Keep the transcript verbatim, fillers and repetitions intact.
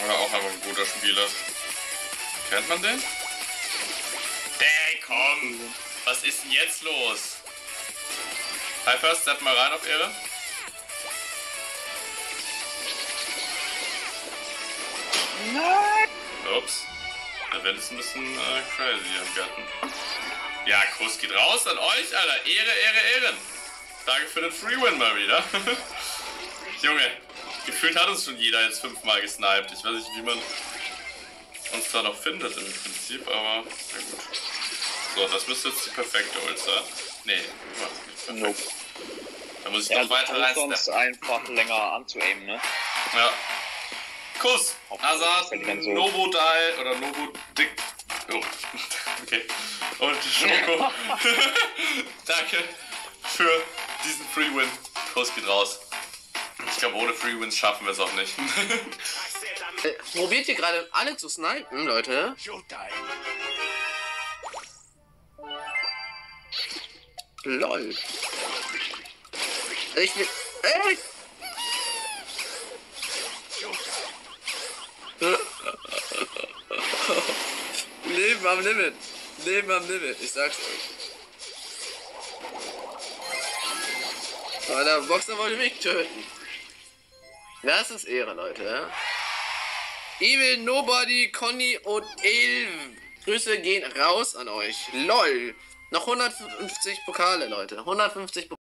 Oder auch einfach ein guter Spieler. Kennt man den? Hey, komm! Was ist denn jetzt los? Hi First, step mal rein auf Ehre. Nein! Ups. Der Wind ist ein bisschen äh, crazy hier im Garten. Ja, Kuss geht raus an euch, Alter. Ehre, Ehre, Ehren. Danke für den Free Win mal wieder. Junge, gefühlt hat uns schon jeder jetzt fünfmal gesniped. Ich weiß nicht, wie man uns da noch findet im Prinzip, aber na gut. So, das müsste jetzt die perfekte Ult sein. Nee, nicht Nope. Da muss ich Ja, noch weiter rein. Sonst reinsteppen. einfach länger anzuaimen, ne? Ja. Kuss! Azad, so. Nobodai oder Nobodick. Oh. Okay. Und Schoko. Danke für diesen Free Win. Kuss geht raus. Ich glaube, ohne Free Wins schaffen wir es auch nicht. Äh, probiert ihr gerade alle zu snipen, Leute? Lol. Ich will... Ey! Leben am Limit. Leben am Limit. Ich sag's euch. Aber der Boxer wollte mich töten. Das ist Ehre, Leute. Evil, Nobody, Conny und El. Grüße gehen raus an euch. LOL. Noch hundertfünfzig Pokale, Leute. hundertfünfzig Pokale.